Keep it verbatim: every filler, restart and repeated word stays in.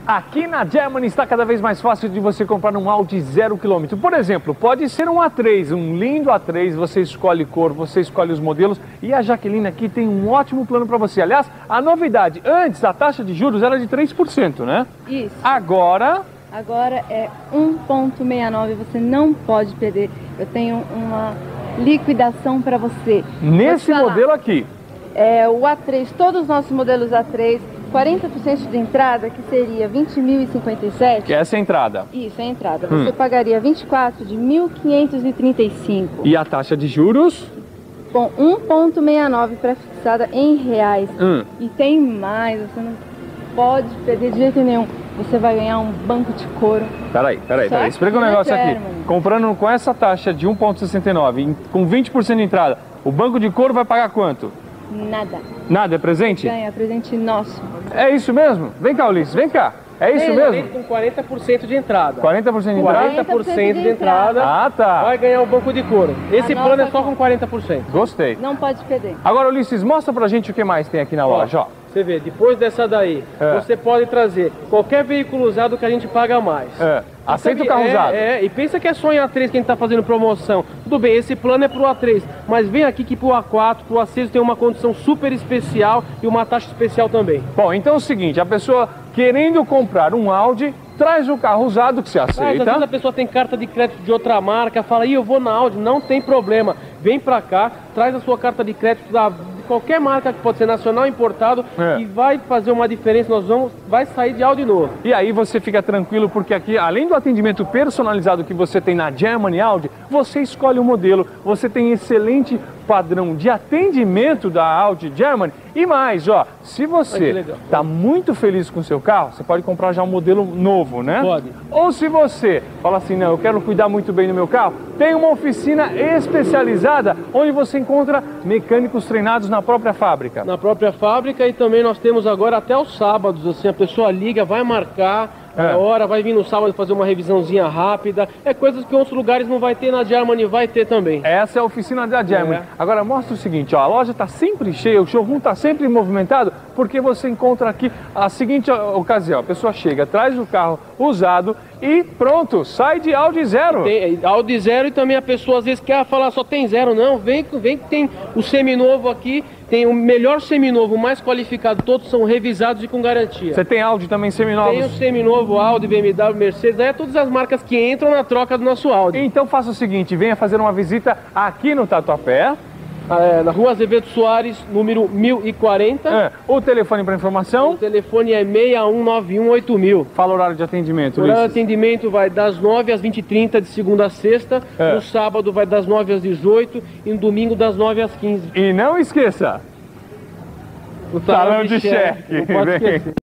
Aqui na Germany está cada vez mais fácil de você comprar um Audi zero quilômetro. Por exemplo, pode ser um A três, um lindo A três, você escolhe cor, você escolhe os modelos e a Jaqueline aqui tem um ótimo plano para você. Aliás, a novidade, antes a taxa de juros era de três por cento, né? Isso. Agora... Agora é um vírgula sessenta e nove, você não pode perder. Eu tenho uma liquidação para você. Nesse modelo aqui. É o A três, todos os nossos modelos A três, quarenta por cento de entrada, que seria vinte mil e cinquenta e sete. Que é essa entrada. Isso, é a entrada. Hum. Você pagaria vinte e quatro de mil quinhentos e trinta e cinco. E a taxa de juros? Com um vírgula sessenta e nove pré-fixada em reais. Hum. E tem mais, você não pode perder de jeito nenhum. Você vai ganhar um banco de couro. Peraí, peraí, Só peraí. Explica um aqui na negócio aqui. Germany. Comprando com essa taxa de um vírgula sessenta e nove, com vinte por cento de entrada, o banco de couro vai pagar quanto? Nada. Nada, é presente? Ganha, presente nosso. É isso mesmo? Vem cá, Ulisses, vem cá. É isso mesmo? Com quarenta por cento de entrada. quarenta por cento de entrada? quarenta por cento de entrada. Ah, tá. Vai ganhar um banco de couro. Esse A plano é nossa só com quarenta por cento. Gostei. Não pode perder. Agora, Ulisses, mostra pra gente o que mais tem aqui na loja, ó. Você vê, depois dessa daí, É. você pode trazer qualquer veículo usado que a gente paga mais. É. Aceita o E carro é, usado. É, e pensa que é só em A três que a gente tá fazendo promoção. Tudo bem, esse plano é pro A três, mas vem aqui que pro A quatro, pro A seis tem uma condição super especial e uma taxa especial também. Bom, então é o seguinte, a pessoa querendo comprar um Audi, traz o carro usado que você Mas, às vezes aceita. a pessoa tem carta de crédito de outra marca, fala, ih, eu vou na Audi, não tem problema. Vem pra cá, traz a sua carta de crédito da, de qualquer marca, que pode ser nacional, importado, É. e vai fazer uma diferença, nós vamos, vai sair de Audi novo. E aí você fica tranquilo porque aqui, além do atendimento personalizado que você tem na Germany Audi, você escolhe o modelo, você tem excelente padrão de atendimento da Audi Germany e mais, ó, se você está muito feliz com o seu carro, você pode comprar já um modelo novo, né? Pode. Ou se você fala assim, não, eu quero cuidar muito bem do meu carro, tem uma oficina especializada onde você encontra mecânicos treinados na própria fábrica. Na própria fábrica, e também nós temos agora até os sábados, assim, a pessoa liga, vai marcar É. a hora, vai vir no sábado fazer uma revisãozinha rápida, é coisas que outros lugares não vai ter, na Germany vai ter também. Essa é a oficina da Germany. É. Agora mostra o seguinte, ó, a loja está sempre cheia, o showroom está sempre movimentado, porque você encontra aqui a seguinte ocasião, a pessoa chega, traz o carro usado e pronto, sai de Audi zero. Tem Audi zero, e também a pessoa às vezes quer falar só tem zero, não, vem, vem que tem o seminovo aqui, tem o melhor seminovo, o mais qualificado, todos são revisados e com garantia. Você tem Audi também seminovos? Tem o seminovo, Audi, B M W, Mercedes, aí é todas as marcas que entram na troca do nosso Audi. Então faça o seguinte, venha fazer uma visita aqui no Tatuapé. É, na Rua Azevedo Soares, número mil e quarenta. É, o telefone para informação. O telefone é seis um nove um oito mil. Fala o horário de atendimento, O horário de Ulisses. atendimento vai das nove às vinte e trinta, de segunda a sexta. É. No sábado vai das nove às dezoito e no domingo das nove às quinze. E não esqueça, O talão de cheque. Não pode Vem. esquecer.